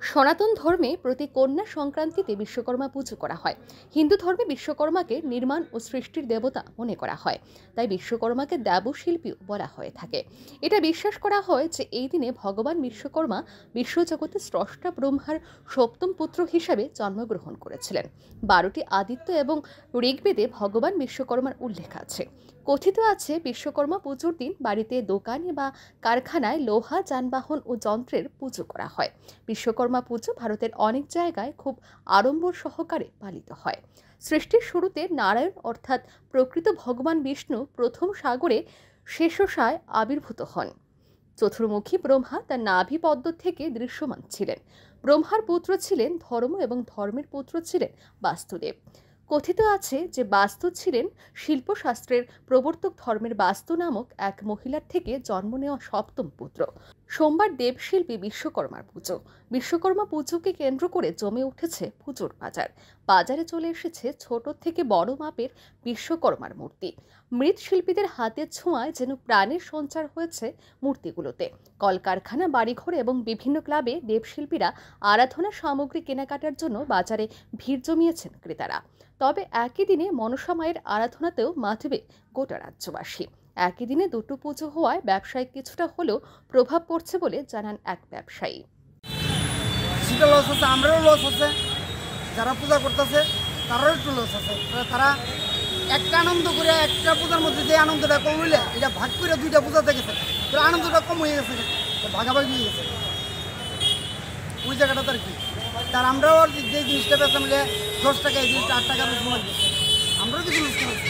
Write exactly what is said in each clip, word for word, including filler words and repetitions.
সনাতন ধর্মে প্রতি কন্যা সংক্রান্তিতে বিশ্বকর্মা পুজো করা হয়। হিন্দু ধর্মে বিশ্বকর্মাকে নির্মাণ ও সৃষ্টির দেবতা মনে করা হয়, তাই বিশ্বকর্মাকে দেবশিল্পীও বলা হয়ে থাকে। এটা বিশ্বাস করা হয় যে এই দিনে ভগবান বিশ্বকর্মা বিশ্বজগতে স্রষ্টা ব্রহ্মার সপ্তম পুত্র হিসাবে জন্মগ্রহণ করেছিলেন। বারোটি আদিত্য এবং ঋগ্বেদে ভগবান বিশ্বকর্মার উল্লেখ আছে। কথিত আছে বিশ্বকর্মা পুজোর দিন বাড়িতে, দোকানে বা কারখানায় লোহা, যানবাহন ও যন্ত্রের পুজো করা হয়। বিশ্বকর্মা পুজো ভারতের অনেক জায়গায় খুব আড়ম্বর সহকারে পালিত হয়। সৃষ্টির শুরুতে নারায়ণ অর্থাৎ প্রকৃত ভগবান বিষ্ণু প্রথম সাগরে শেষশায় আবির্ভূত হন। চতুর্মুখী ব্রহ্মা তার নাভি পদ্ম থেকে দৃশ্যমান ছিলেন। ব্রহ্মার পুত্র ছিলেন ধর্ম এবং ধর্মের পুত্র ছিলেন বাস্তুদেব। কথিত আছে যে বাস্তু ছিলেন শিল্পশাস্ত্রের প্রবর্তক ধর্মের বাস্তু নামক এক মহিলার থেকে জন্ম নেওয়া সপ্তম পুত্র। সোমবার দেবশিল্পী বিশ্বকর্মার পুজো। বিশ্বকর্মা পুজোকে কেন্দ্র করে জমে উঠেছে পুজোর বাজার। বাজারে চলে এসেছে ছোট থেকে বড় মাপের বিশ্বকর্মার মূর্তি। মৃৎশিল্পীদের হাতের ছোঁয়ায় যেন প্রাণের সঞ্চার হয়েছে মূর্তিগুলোতে। কলকারখানা, বাড়িঘর এবং বিভিন্ন ক্লাবে দেবশিল্পীরা আরাধনা সামগ্রী কেনাকাটার জন্য বাজারে ভিড় জমিয়েছেন ক্রেতারা। তবে একই দিনে মনসা মায়ের আরাধনাতেও মাতবে গোটা রাজ্যবাসী। একই দিনে দুটো পুজো হওয়ায় ব্যবসায় কিছুটা হলেও প্রভাব পড়ছে বলে জানান এক ব্যবসায়ী। সেটা লস আছে, আমরাও লস আছে, যারা পূজা করতেছে তারাও একটু লস আছে। তারা একটা আনন্দ করে একটা পূজার মধ্যে যে আনন্দটা কম হইলে এটা ভাগ করে দুইটা পূজাতে গেছে, তো আনন্দটা কম হয়ে গেছে, ভাগাভাগি হয়ে গেছে ওই জায়গাটা। তার কি তার আমরাও যে জিনিসটা পেয়েছে মিলে দশ টাকা এই জিনিসটা আট টাকা বেশি মারবে, আমরাও কিছু লস করেছি।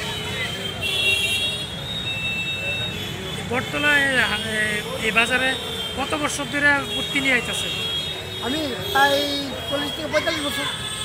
বটতলায় এই বাজারে কত বছর ধরে মূর্তি নিয়ে আইতেছে? আমি প্রায় চল্লিশ থেকে পঁয়তাল্লিশ বছর।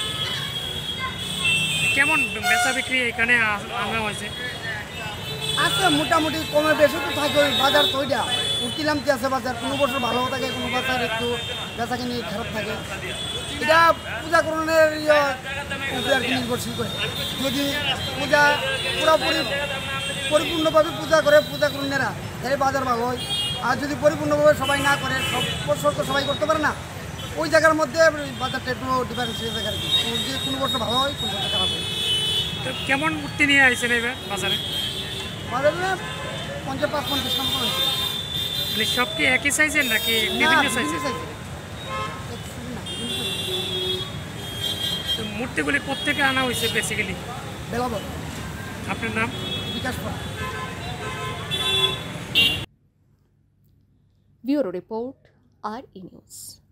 কেমন বেচা বিক্রি এখানে আনা হয়েছে? আছে মোটামুটি, কমে বেশি তো থাকে। ওই বাজার তো ওইটা উঠতিলামতি আছে বাজার, কোনো বছর ভালো থাকে, কোনো বছর একটু বেচা কিনি খারাপ থাকে। এটা পূজা করণের ইয়ে উপরে আর কি নির্ভরশীল করে। যদি পূজা পুরোপুরি পরিপূর্ণভাবে পূজা করে পূজা করণেরা, তাহলে বাজার ভালো হয়। আর যদি পরিপূর্ণভাবে সবাই না করে, সব বছর তো সবাই করতে পারে না, ওই জায়গার মধ্যে বাজারটা একটু ডিফারেন্স হয়ে যায় আর কি। যে কোনো বছর ভালো হয়, কোনো বছর খারাপ হয়। তো কেমন মূর্তি নিয়ে আসছেন এবার বাজারে? বাজারে পঞ্চাশ পাঁচ পঞ্চাশ টাকা হয়েছে। মানে সব কি একই সাইজের নাকি বিভিন্ন সাইজের? তো মূর্তিগুলি কোত্থেকে আনা হয়েছে বেসিক্যালি? বেলাবর। আপনার নাম? Bikash Pal. Bureau report, R E news.